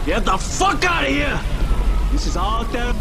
Get the fuck out of here! This is all there.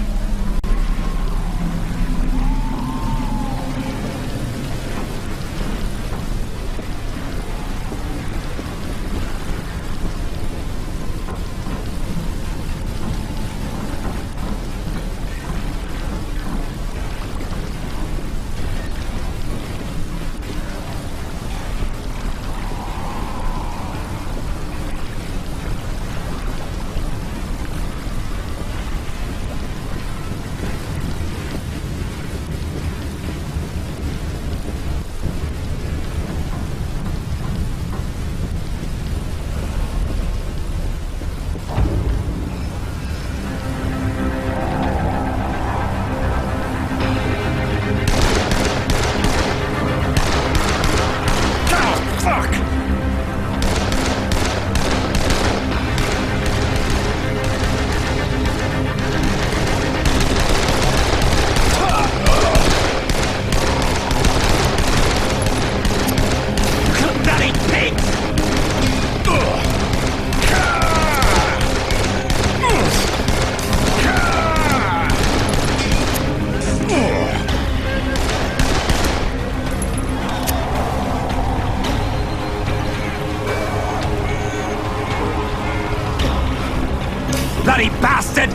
Bloody bastard!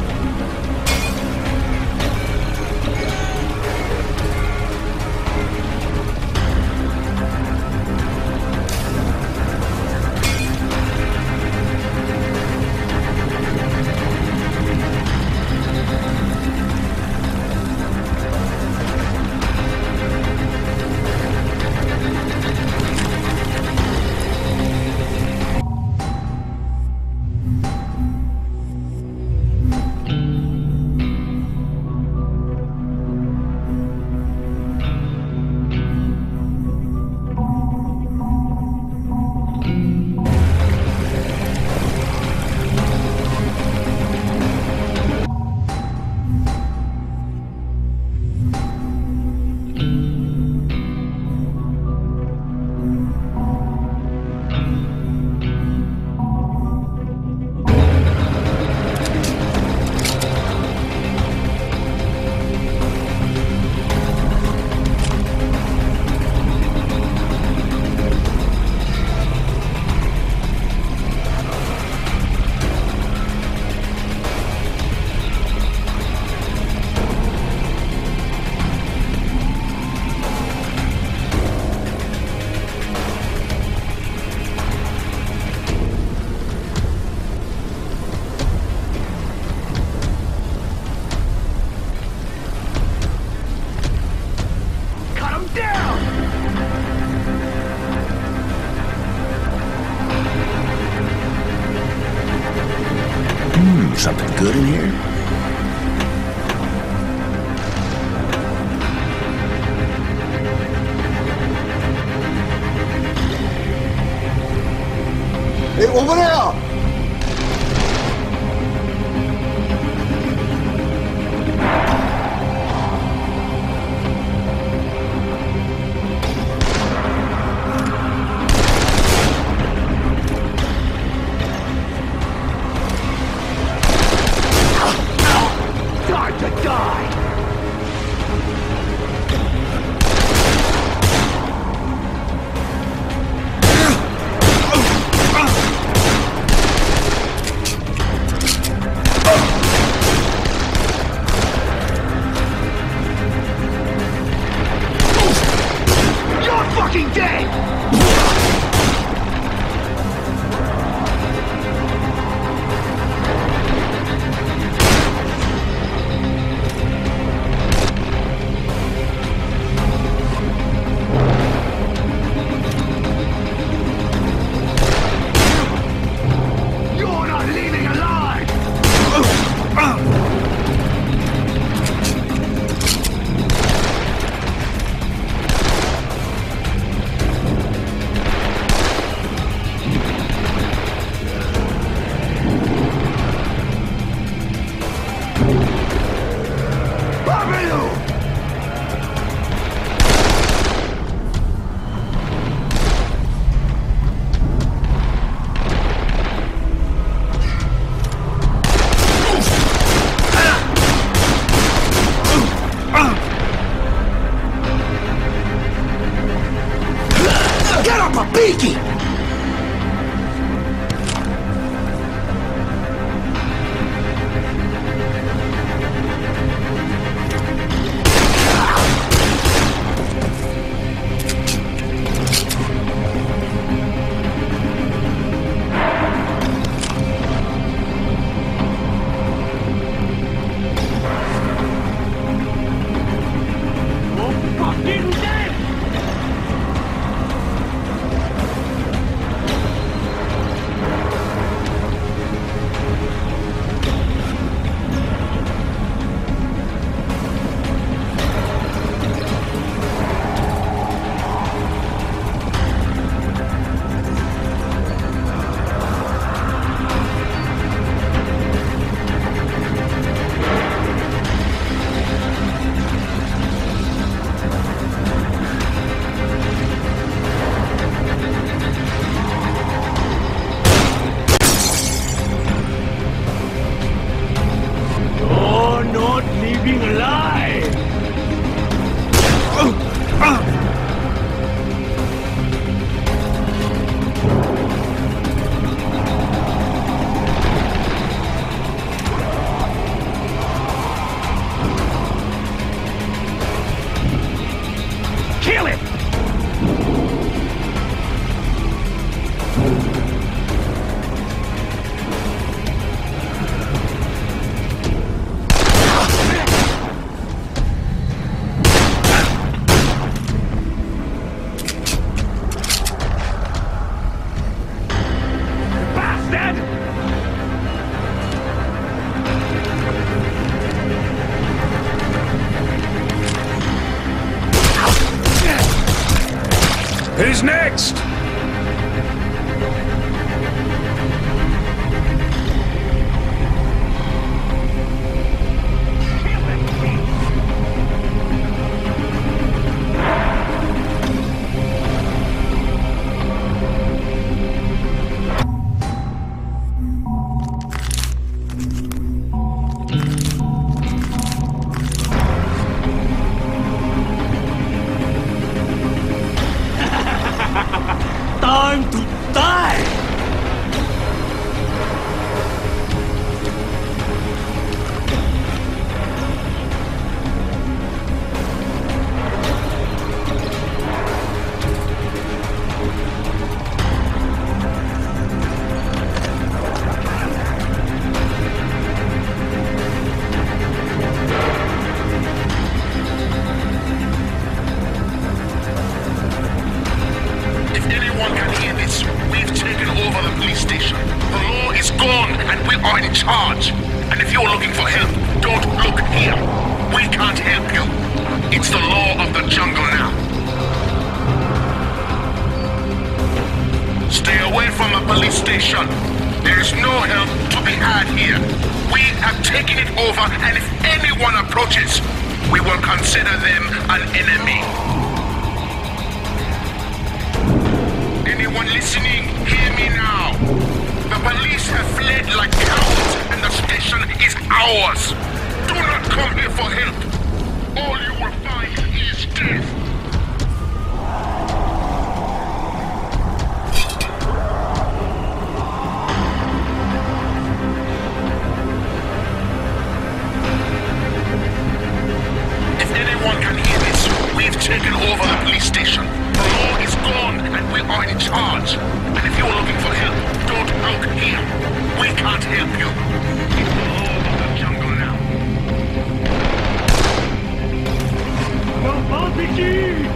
Something good in here? Hey, over there! Who's next? Time to die! If anyone can hear this, we've taken over the police station. The law is gone and we are in charge. And if you're looking for help, don't look here. We can't help you. It's the law of the jungle now. Stay away from the police station. There is no help to be had here. We have taken it over, and if anyone approaches, we will consider them an enemy. Anyone listening, hear me now. The police have fled like cowards, and the station is ours. Do not come here for help. All you will find is death. If anyone can hear this, we've taken over the police station. The law is gone and we are in charge. And if you're looking for help, don't look here. We can't help you. It's the law of the jungle now. No RPG!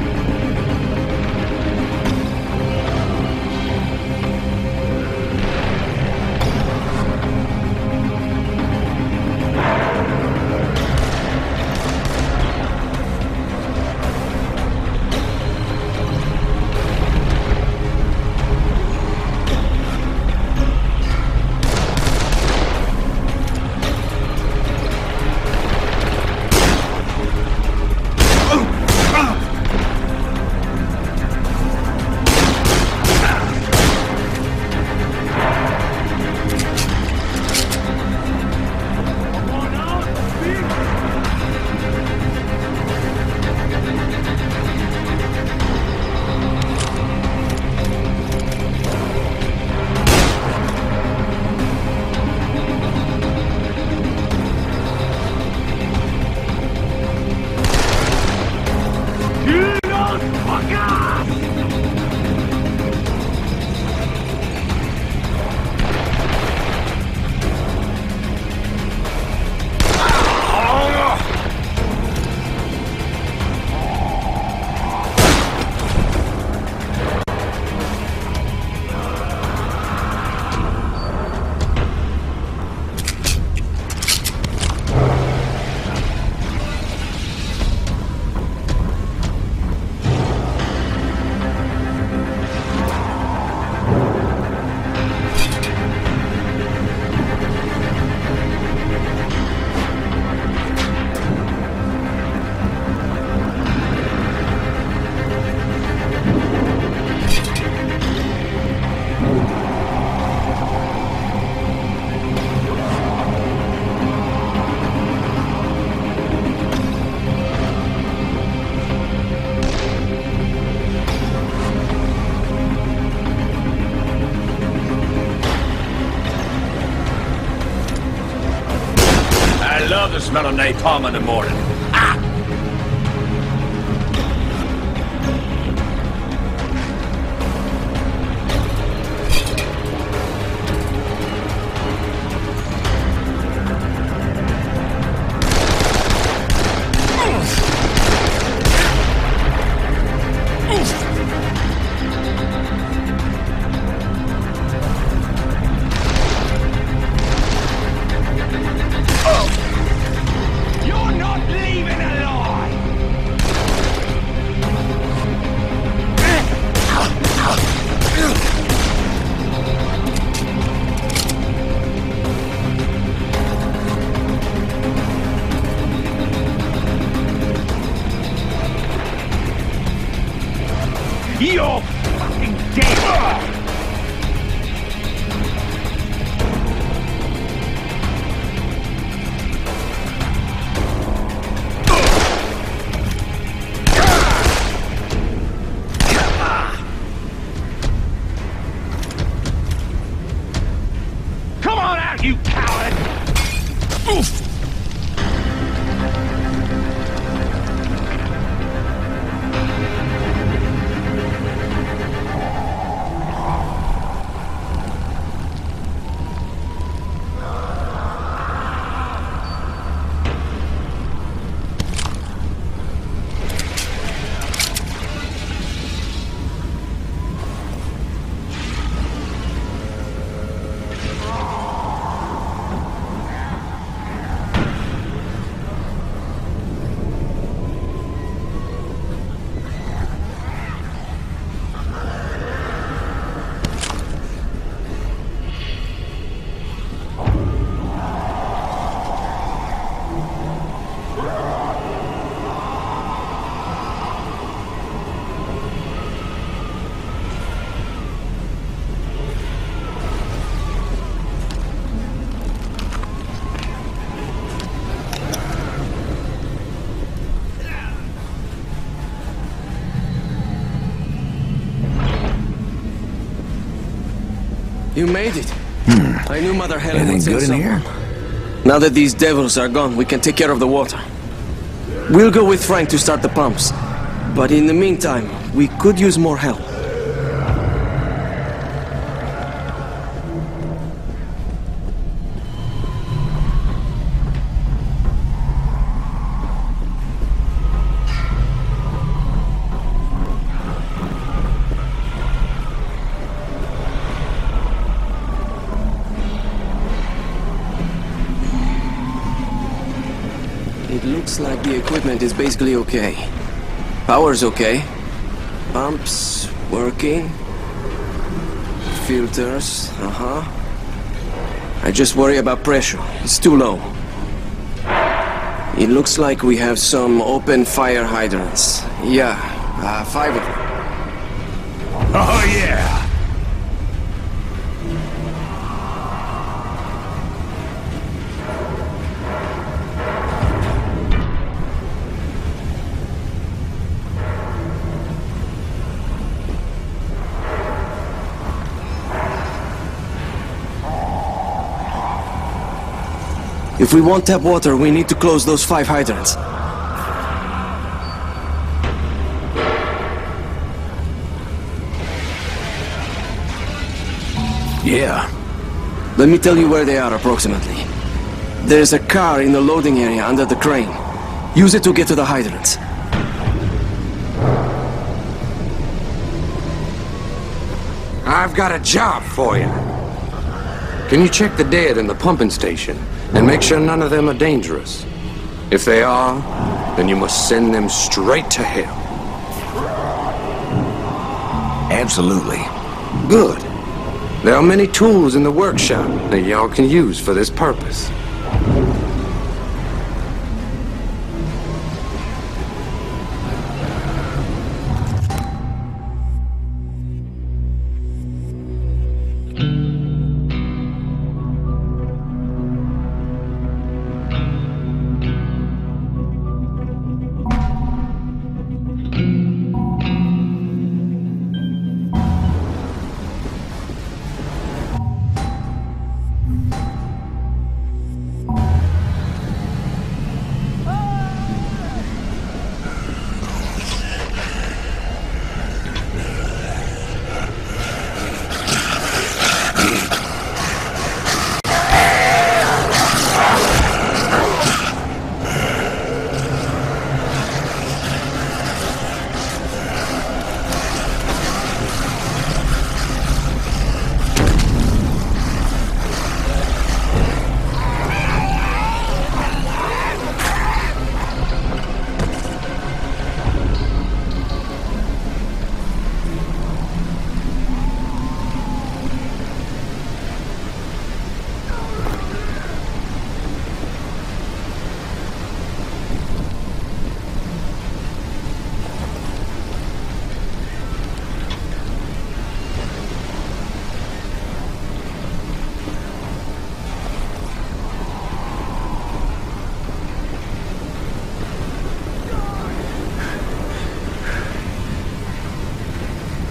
I love the smell of napalm in the morning. Ah! You're not leaving! you coward! Oof! You made it. I knew Mother Helen Anything would send good in someone. here? Now that these devils are gone, we can take care of the water. We'll go with Frank to start the pumps. But in the meantime, we could use more help. It looks like the equipment is basically okay. Power's okay. Pumps working. Filters, I just worry about pressure. It's too low. It looks like we have some open fire hydrants. Yeah, 5 of them. Oh, yeah! If we want tap water, we need to close those 5 hydrants. Yeah. Let me tell you where they are approximately. There's a car in the loading area under the crane. Use it to get to the hydrants. I've got a job for you. Can you check the dead in the pumping station and make sure none of them are dangerous? If they are, then you must send them straight to hell. Absolutely. Good. There are many tools in the workshop that y'all can use for this purpose.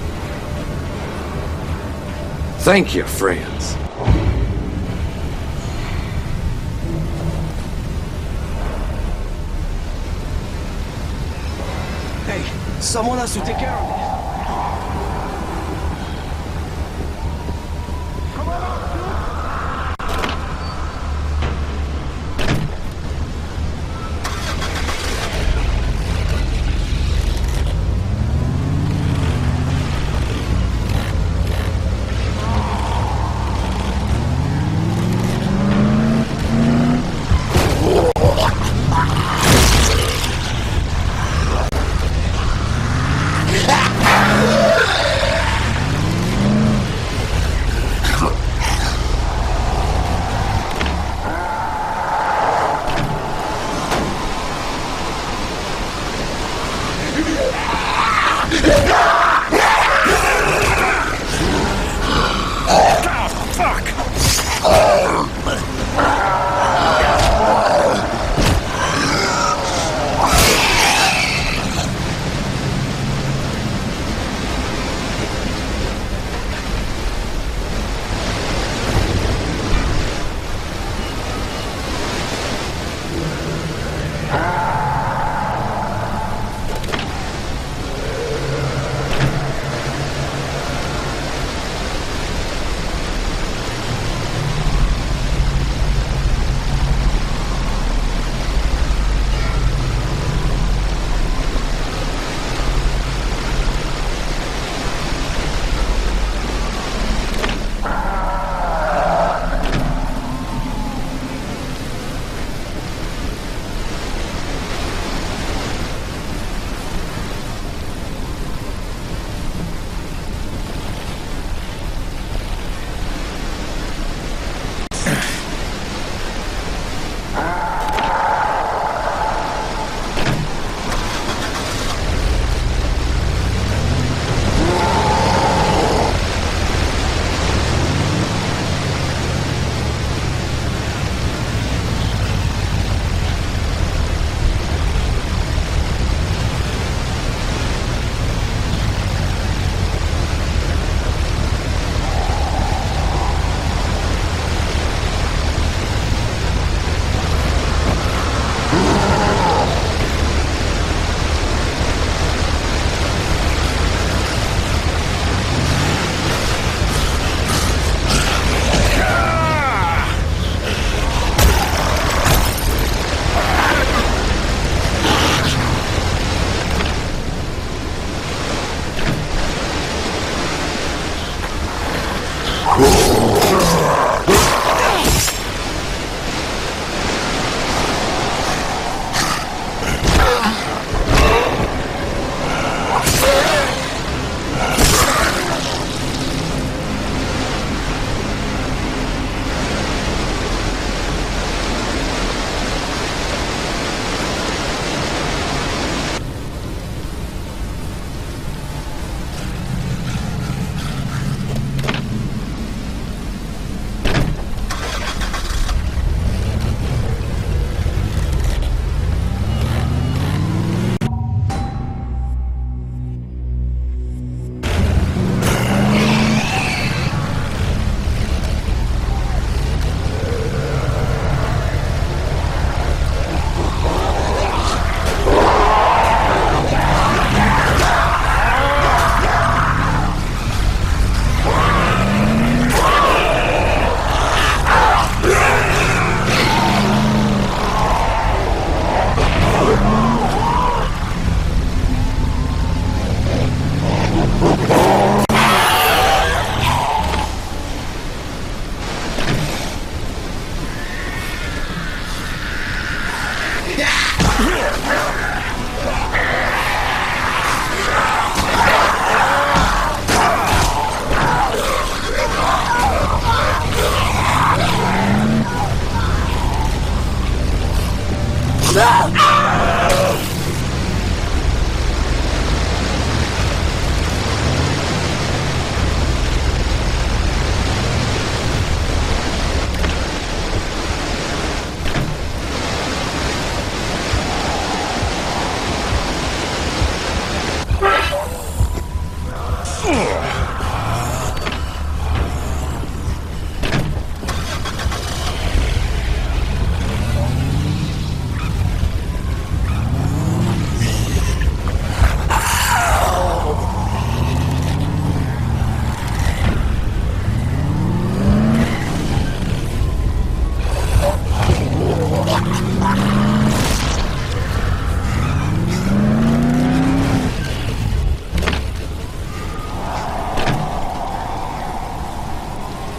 Thank you, friends. Someone has to take care of this.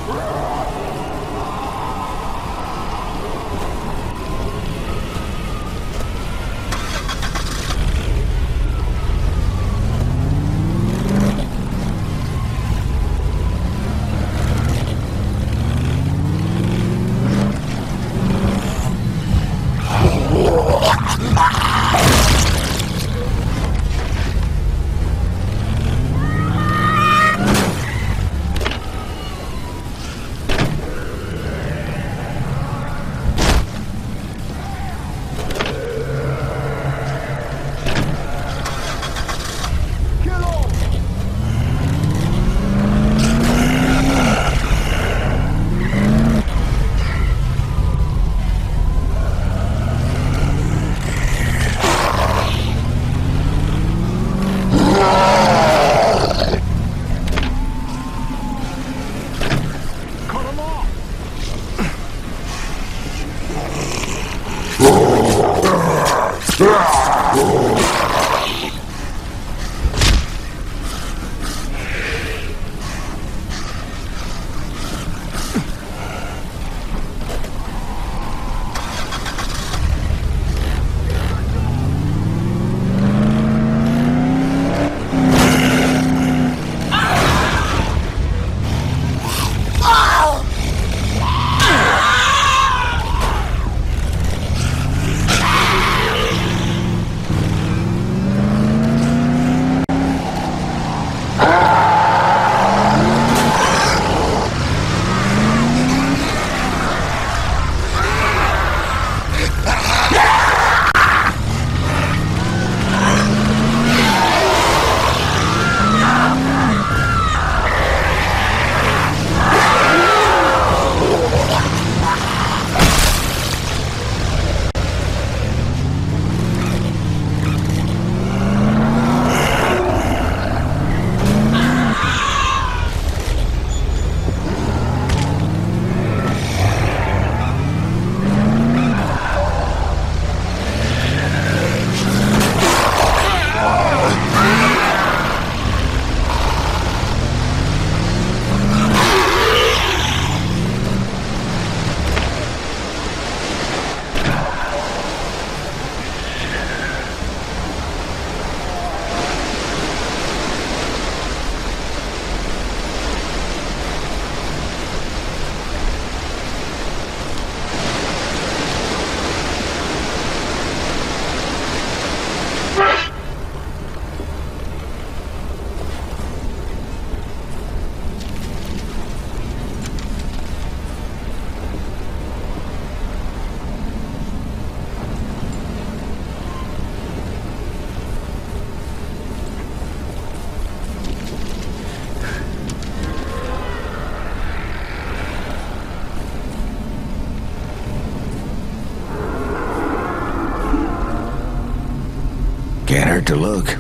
Can't hurt to look.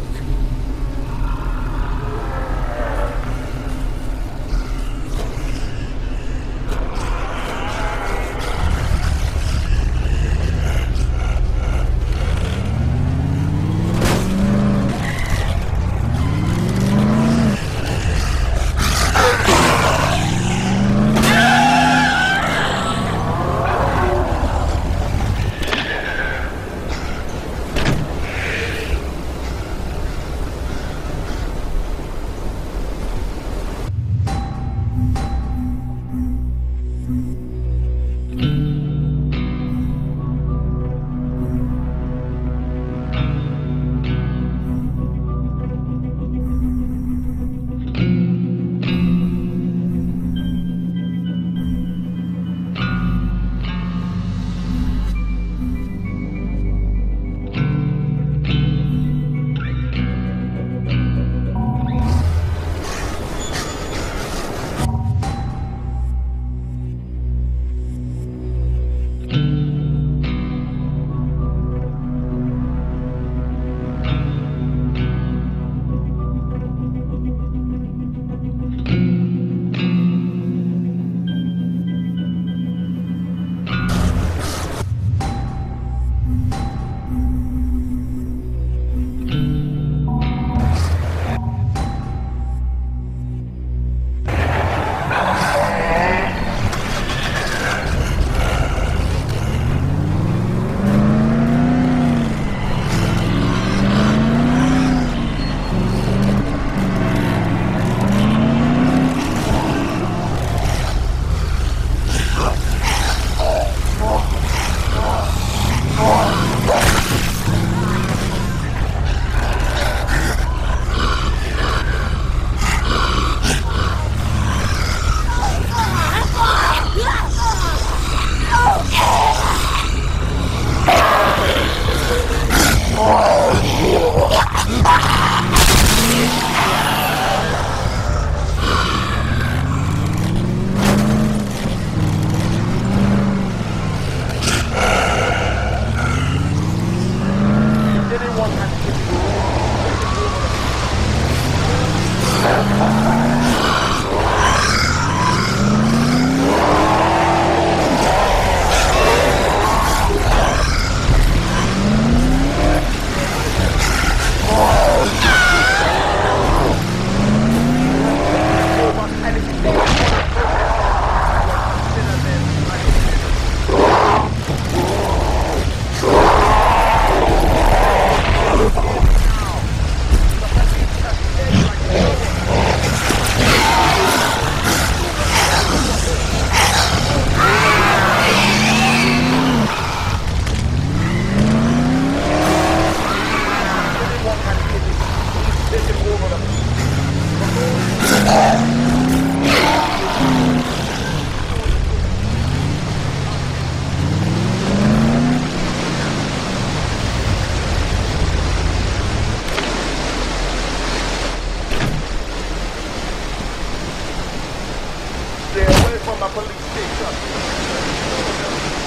a police station.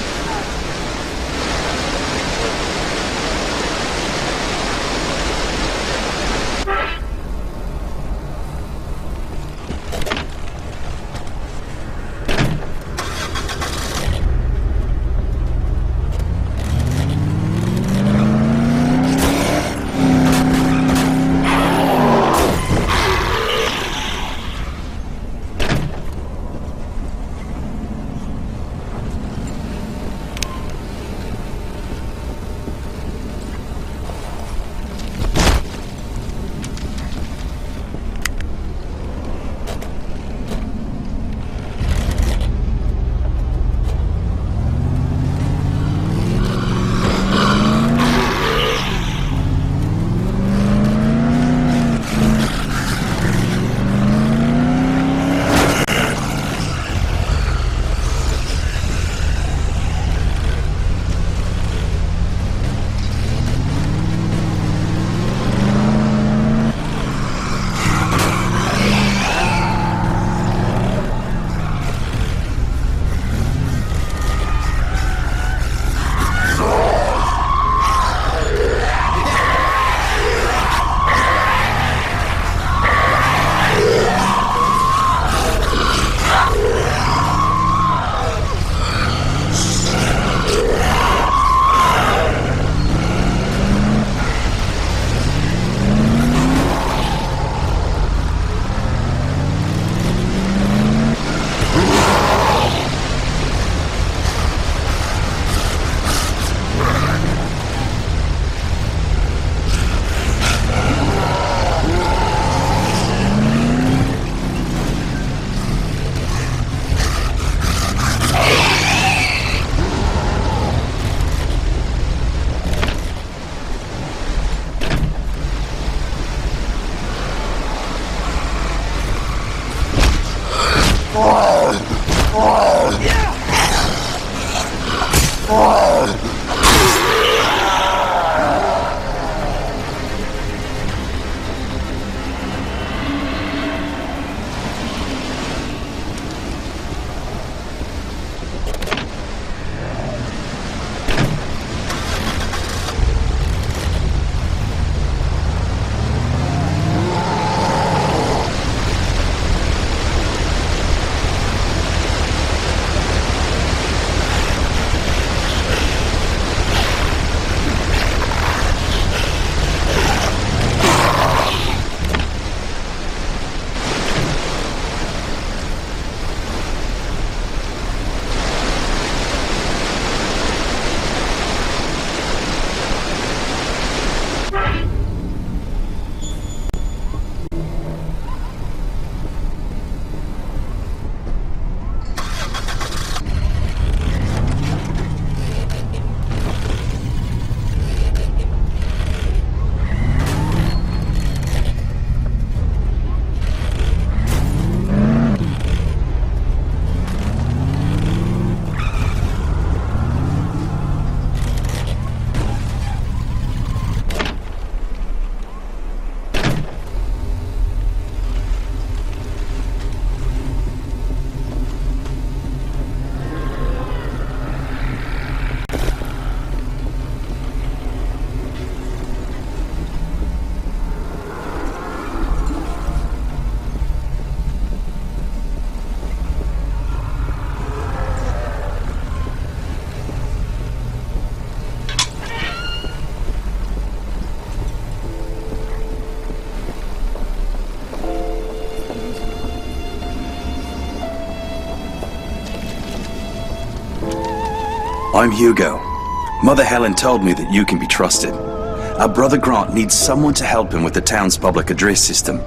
I'm Hugo. Mother Helen told me that you can be trusted. Our brother Grant needs someone to help him with the town's public address system.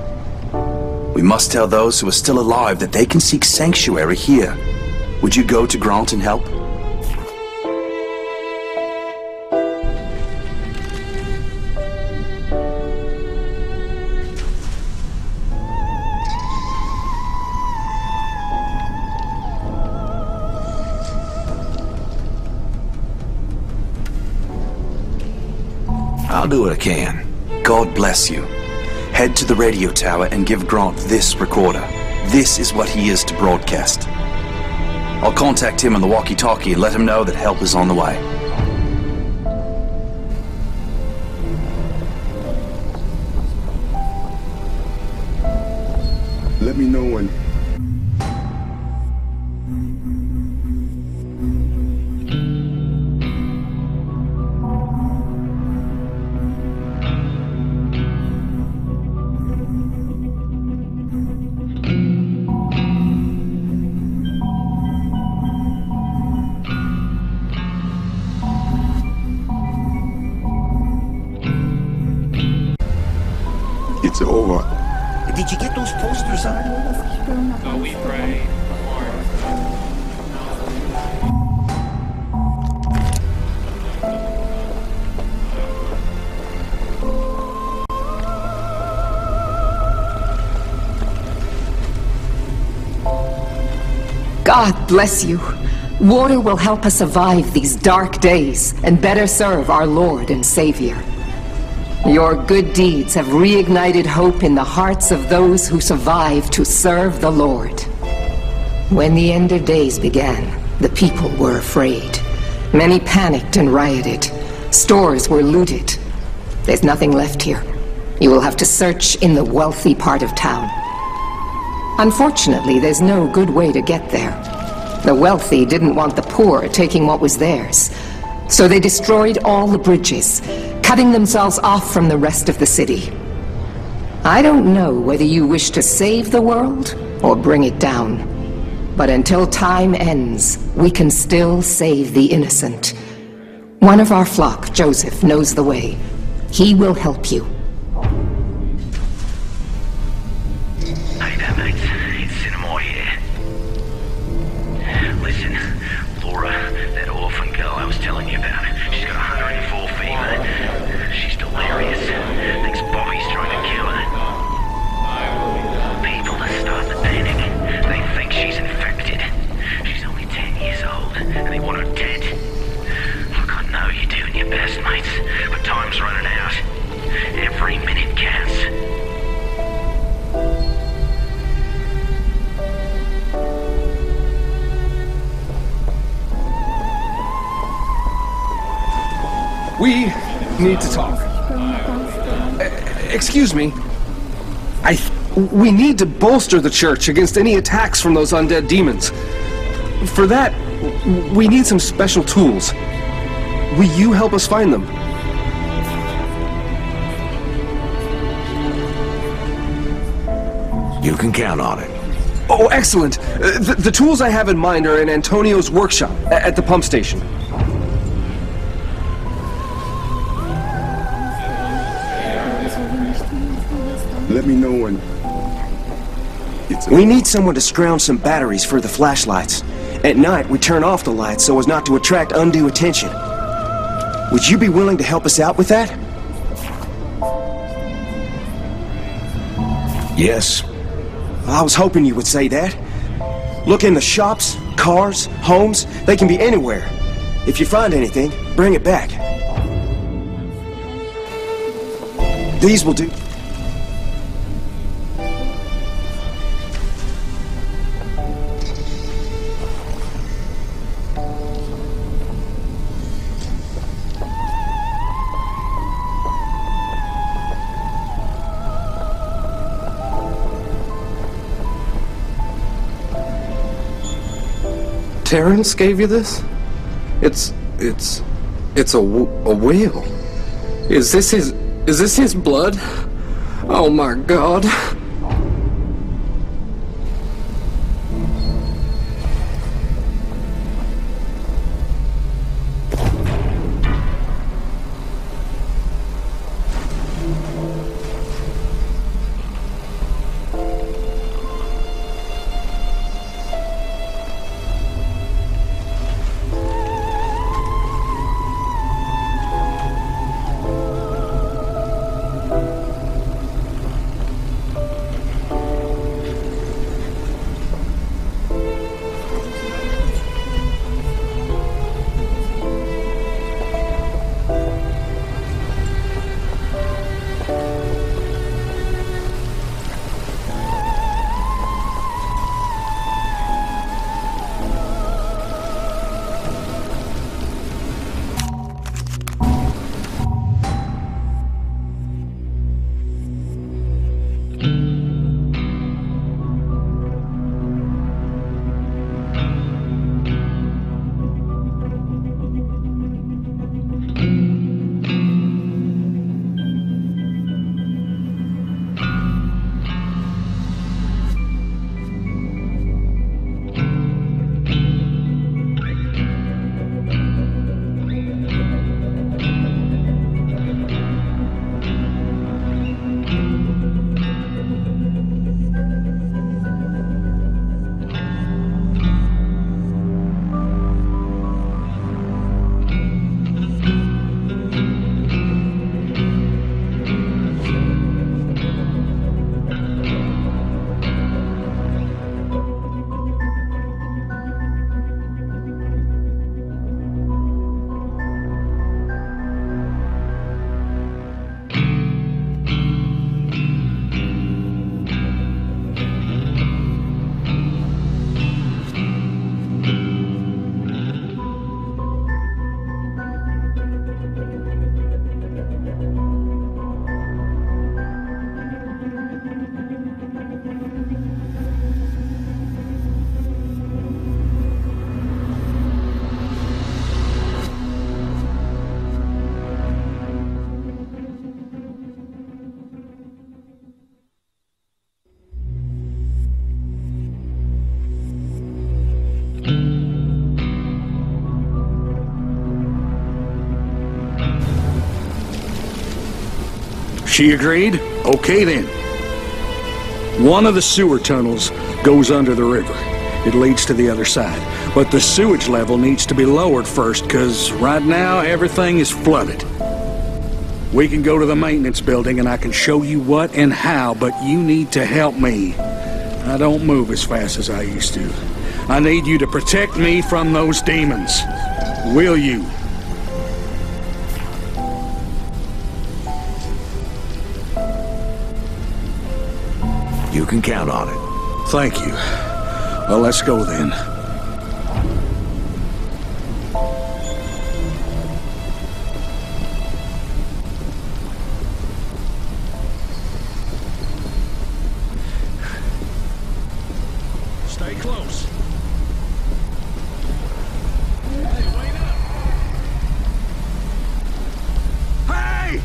We must tell those who are still alive that they can seek sanctuary here. Would you go to Grant and help? I'll do what I can. God bless you. Head to the radio tower and give Grant this recorder. This is what he is to broadcast. I'll contact him on the walkie-talkie and let him know that help is on the way. Let me know when... It's over. Did you get those posters up? So we pray. God bless you. Water will help us survive these dark days and better serve our Lord and Savior. Your good deeds have reignited hope in the hearts of those who survive to serve the Lord. When the end of days began, the people were afraid. Many panicked and rioted. Stores were looted. There's nothing left here. You will have to search in the wealthy part of town. Unfortunately, there's no good way to get there. The wealthy didn't want the poor taking what was theirs, so they destroyed all the bridges, cutting themselves off from the rest of the city. I don't know whether you wish to save the world or bring it down, but until time ends, we can still save the innocent. One of our flock, Joseph, knows the way. He will help you. Hey there, mates. It's Cinema here. Listen, Laura, that orphan girl I was telling you about, she's got 104 fever. She's delirious. Thinks Bobby's trying to kill her. People are starting to panic. They think she's infected. She's only 10 years old, and they want her dead. Look, I know you're doing your best, mates, but time's running out. Every minute counts. We need to talk. Excuse me. We need to bolster the church against any attacks from those undead demons. For that, we need some special tools. Will you help us find them? You can count on it. Oh, excellent. The tools I have in mind are in Antonio's workshop at the pump station. Let me know when... We need someone to scrounge some batteries for the flashlights. At night, we turn off the lights so as not to attract undue attention. Would you be willing to help us out with that? Yes. I was hoping you would say that. Look in the shops, cars, homes. They can be anywhere. If you find anything, bring it back. These will do. Terrence gave you this? It's a whale. Is this his blood? Oh my God. She agreed? Okay then. One of the sewer tunnels goes under the river. It leads to the other side. But the sewage level needs to be lowered first, because right now everything is flooded. We can go to the maintenance building and I can show you what and how, but you need to help me. I don't move as fast as I used to. I need you to protect me from those demons. Will you? You can count on it. Thank you. Well, let's go then. Stay close. Hey, wait up! Hey!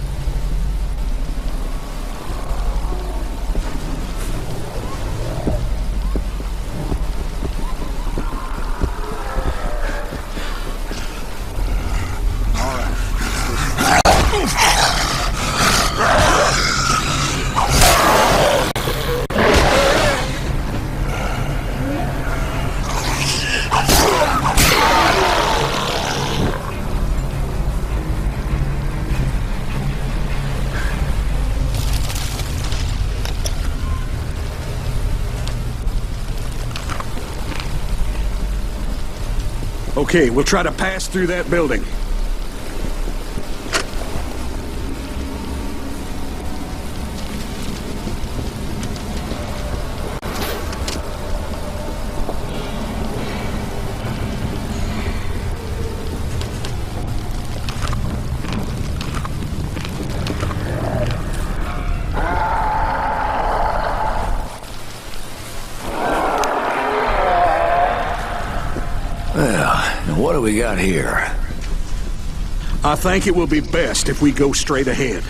Okay, we'll try to pass through that building. What do we got here? I think it will be best if we go straight ahead.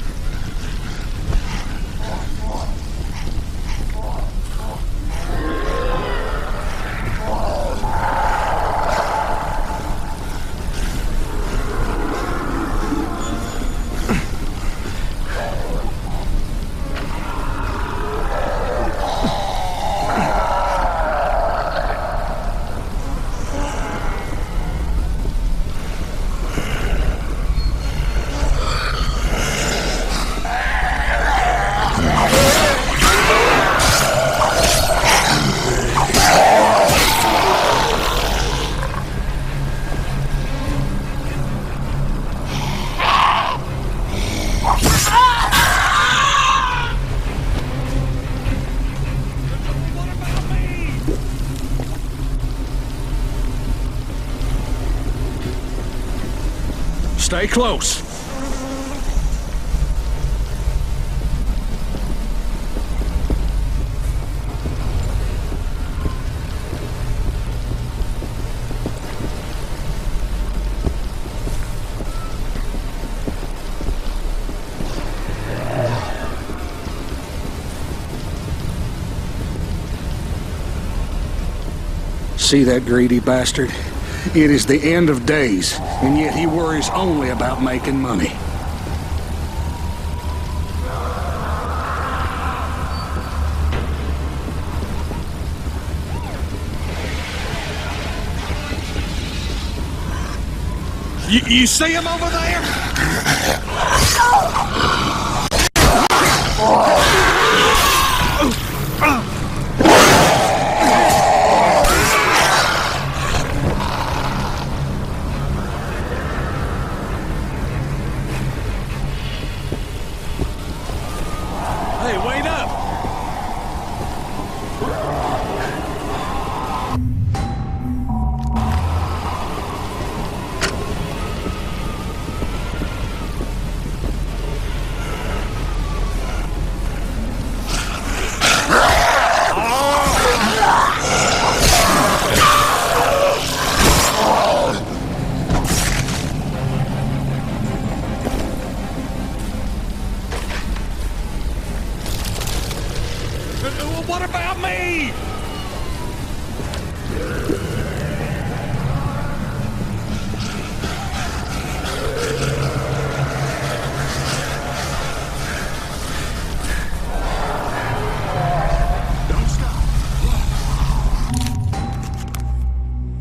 Stay close. See that greedy bastard? It is the end of days, and yet he worries only about making money. You see him over there?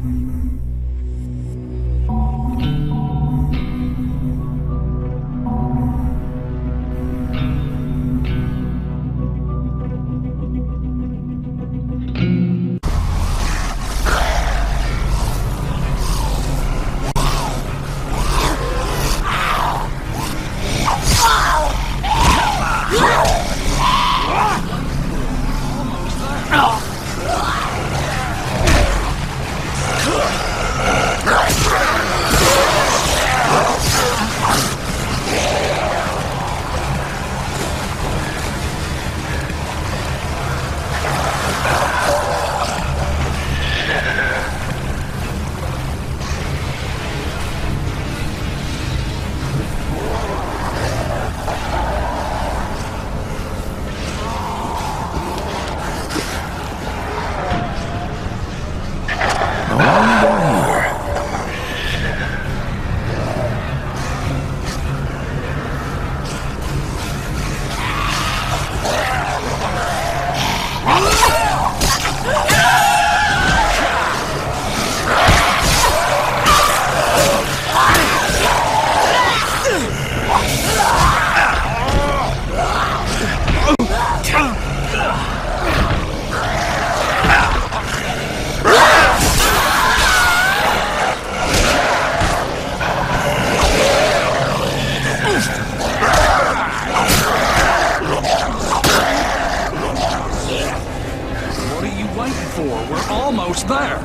We're almost there.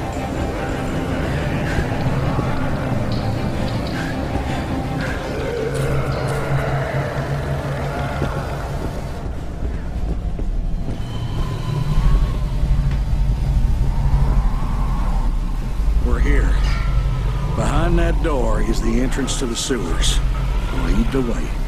We're here. Behind that door is the entrance to the sewers. Lead the way.